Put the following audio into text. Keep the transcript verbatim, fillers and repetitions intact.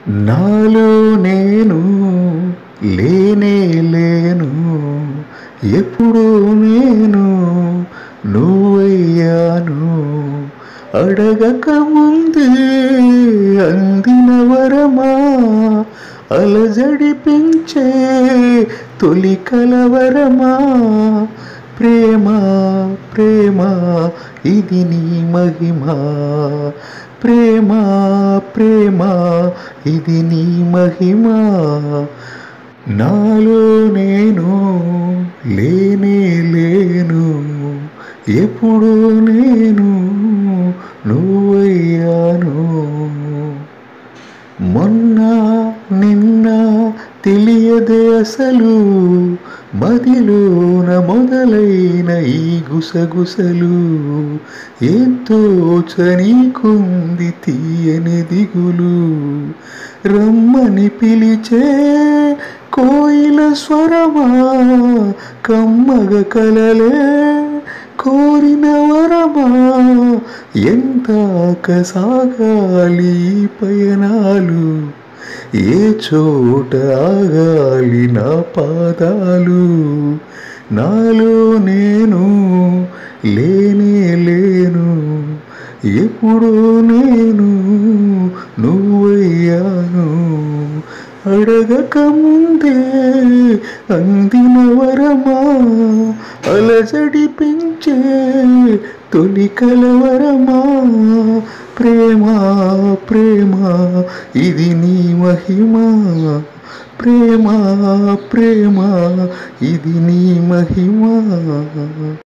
నాలో నేను లేనే లేను, ఎప్పుడూ నేను నువ్వయ్యాను. అడగక ముందే అందిన వరమా, అలజడి పెంచే తొలి కలవరమా. ప్రేమ ప్రేమ ఇది నీ మహిమా, ప్రేమ ప్రేమ ఇది నీ మహిమా. నాలో నేను లేనే లేను, ఎప్పుడు నేను నువ్వయ్యాను. మొన్న నిన్న తెలియదే అసలు, మదిలోన మొదలైన ఈ గుసగుసలు. ఎంతో చనీకుంది తీయని దిగులు, రమ్మని పిలిచే కోయిల స్వరమా. కమ్మగ కలలే కోరిన వరమా, ఎంతాక సాగాలి పయనాలు, ఏ చోట ఆగాలి నా పాదాలు. నాలో నేను లేనే లేను, ఎప్పుడూ నేను నువ్వయ్యాను. అడగక ముందే అందిన వరమా, అలజడి పెంచే తొలి కలవరమా. ప్రేమ ప్రేమ ఇది నీ మహిమా, ప్రేమ ప్రేమ ఇది నీ మహిమా.